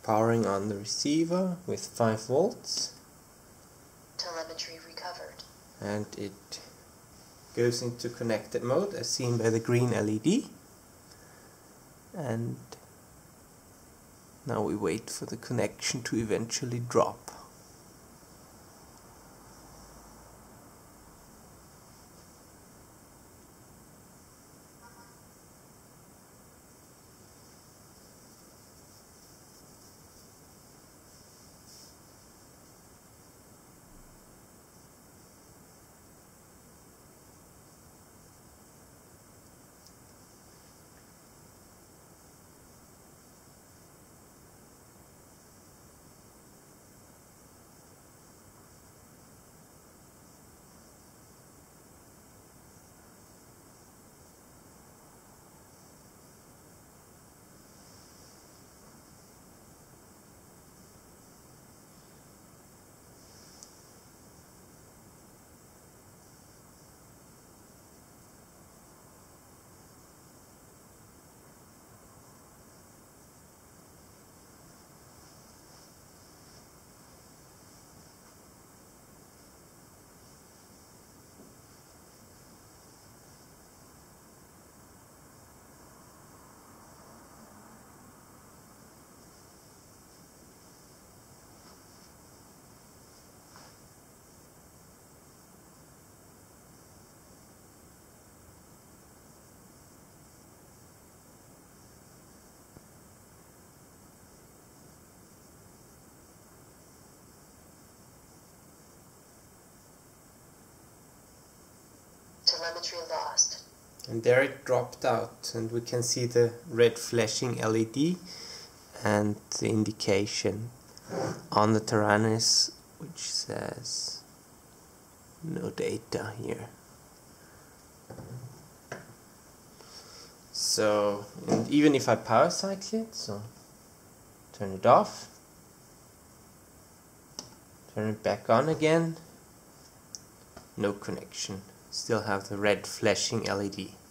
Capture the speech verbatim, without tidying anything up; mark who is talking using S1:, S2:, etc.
S1: powering on the receiver with five volts.
S2: Telemetry recovered.
S1: And it goes into connected mode as seen by the green L E D. And now we wait for the connection to eventually drop.
S2: Telemetry lost.
S1: And there it dropped out, and we can see the red flashing L E D and the indication on the Taranis which says no data here. So, and even if I power cycle it, so turn it off, turn it back on again, no connection. Still have the red flashing L E D.